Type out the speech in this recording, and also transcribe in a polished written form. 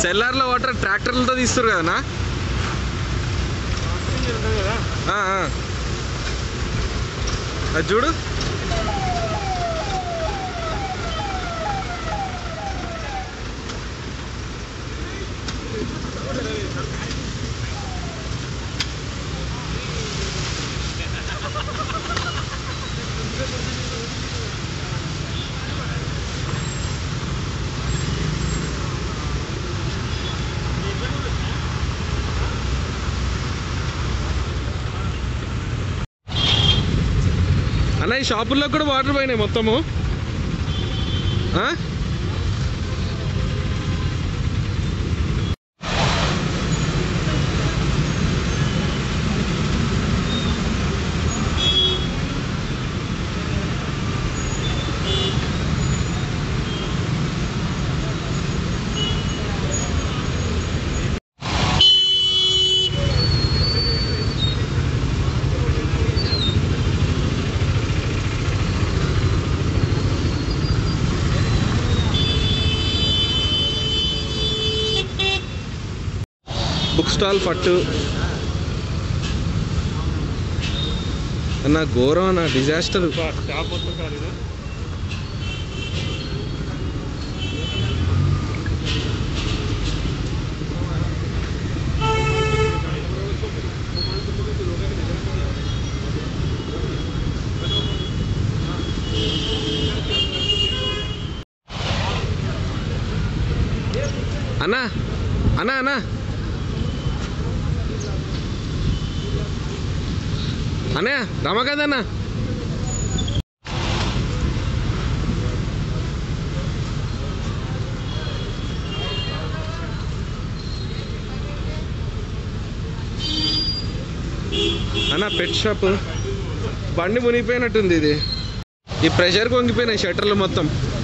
సెల్లార్లో water ట్రాక్టర్లతో తీస్తారు కదనా? అది చూడు. అన్న ఈ షాపుల్లో కూడా వాటర్ పోయినాయి మొత్తము. బుక్ స్టాల్ పట్టు అన్న, ఘోరం అన్న, డిజాస్టర్. అన్నా అన్నా అన్నా అన్నయ్య రమకాదన్నా. అన్న పెట్ షాప్ బండి మునిగిపోయినట్టుంది. ఇది ఈ ప్రెషర్కి వంగిపోయినాయి షట్టర్లు మొత్తం.